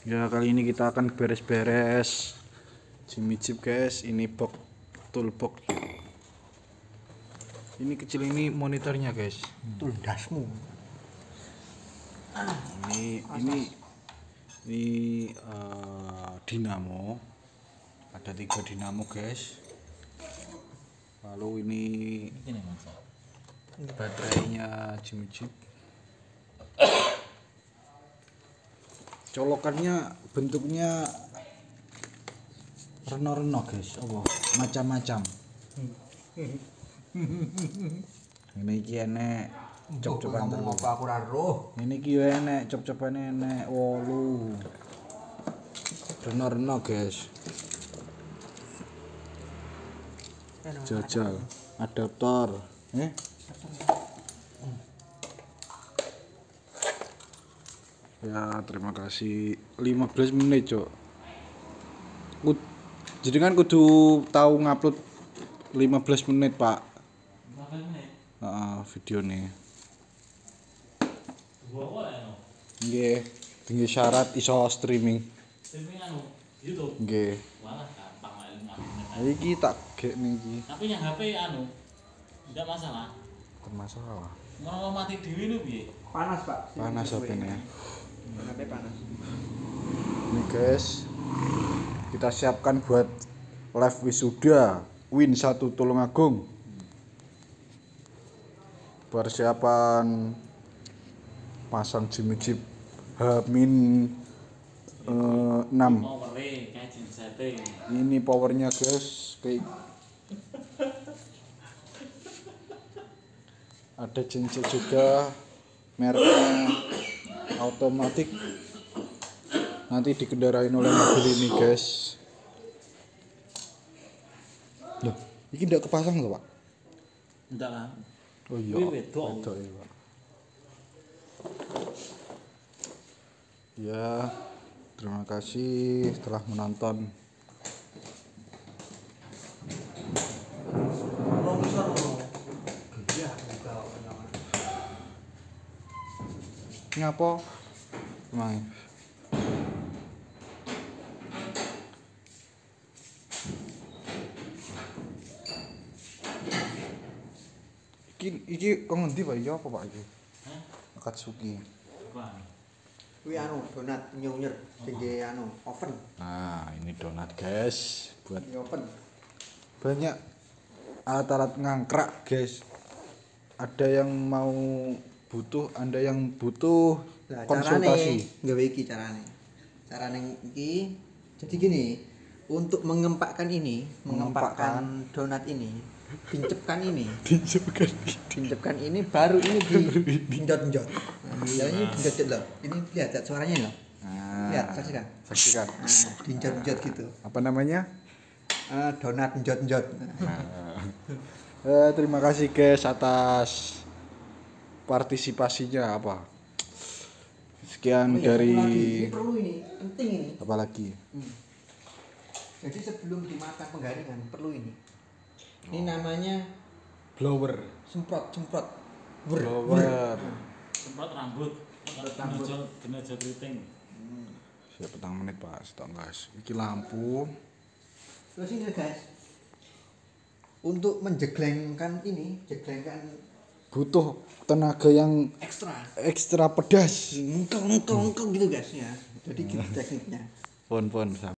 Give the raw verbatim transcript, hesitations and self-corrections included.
Ya, kali ini kita akan beres-beres Jimmy Jeep, guys. Ini box toolbox. Ini kecil, ini monitornya, guys. Tuldasmu. Ini ini ini uh, dinamo. Ada tiga dinamo, guys. Lalu ini baterainya Jimmy Jeep. Colokannya bentuknya reno-reno, guys. Oh, macam-macam. Ini iki enek cop-copan telu. Apa aku ora roh. Ini iki yo enek cop-copane enek wolu. Reno-reno, guys. Jajal adaptor. Eh? Ya, terima kasih. lima belas menit, Cok. Kud, jadi kan kudu tahu ngupload lima belas menit, Pak. lima belas menit. Heeh, video nih. Gua kok ya no. Nggih, tinggi syarat iso streaming. Streaming anu YouTube. Nggih. Wah, gampang lah lima menit. Iki tak gek nih iki. Tapi yang H P anu tidak masalah. Bukan masalah. Mau mati dewi lu piye? Panas, Pak. Panas H P-nya. H P panas. Nih, guys. Kita siapkan buat live wisuda Win satu Tulungagung. Persiapan pasang Jimmy Jeep H min enam. Power kayak setting. Ini powernya, guys. Kayak ada cincin juga, mereknya automatik, nanti dikendarain oleh mobil ini, guys. Loh, ini tidak kepasang loh, Pak? Enggak lah. Oh iya, Wih, wedok. wedok ya, Pak. Ya, terima kasih telah menonton. Ngapa? Emang. Iki iki kok ngendi, Pak? Iya apa, Pak, iki? Hah? Akatsuki. Apa? Kuwi anu donat nyunyer sing anu oven. Nah, ini donat, guys. Buat Di oven. banyak alat-alat ngangkrak, guys. Ada yang mau butuh, Anda yang butuh Lah, konsultasi. carane gawe iki carane. Carane iki jadi gini, untuk mengempakkan ini, Mengempakkan. mengempakkan donat ini, pincepkan ini, Dicepkan. pincepkan ini baru ini di njot-njot. Nah, ya ini njot-njot loh. Ini lihat, lihat suaranya loh. Nah, Lihat, saksikan. saksikan. Nah, di njot-njot gitu. Apa namanya? Eh, donat njot-njot. Eh, terima kasih, guys, atas partisipasinya. Apa? Sekian Oh iya, dari satu lagi. Ini perlu ini, penting ini. apa lagi? Hmm. Jadi sebelum dimakan penggaringan perlu ini. Ini namanya Blower. semprot, semprot. Wer, Blower. Semprot rambut. Semprot rambut. Tenaga tenaga keriting. Siap petang menit, Pak. Stok, guys. Iki lampu. Terus ini guys, untuk menjeglengkan ini, jeglengkan Butuh tenaga yang ekstra, ekstra pedas. engkel engkel engkel gitu guys ya. Jadi gitu tekniknya. Pon pon.